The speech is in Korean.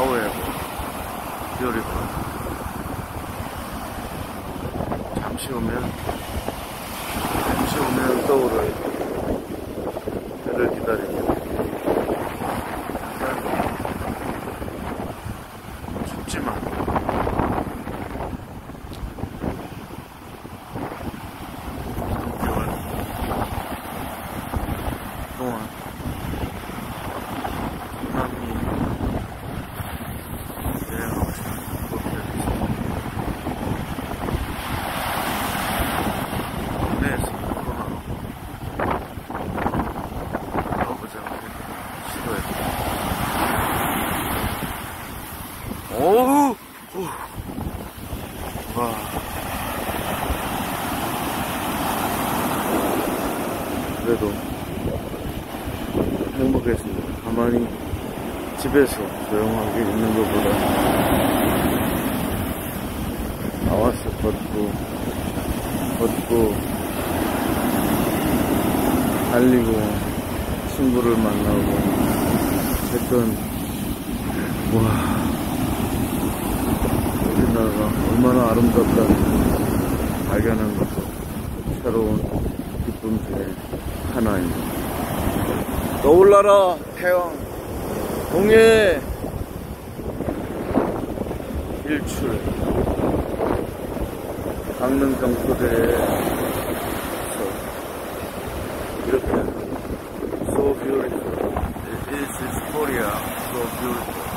However, beautiful. 잠시 오면 떠오를 해를 기다립니다. 춥지만 동안 남이 여행하고 싶은 곳들에서 국내에서 코로나로 가보자 시도했다. 오우! 와. 그래도 행복했습니다. 가만히 집에서 조용하게 있는 것보다 나와서 걷고 달리고 친구를 만나고 했던, 와, 우리나라가 얼마나 아름답다는 발견한 것도 새로운 기쁨 중에 하나입니다. 떠올라라 태양, 동해 일출. 강릉 경포대에서 이렇게 so beautiful. This is Korea, so beautiful.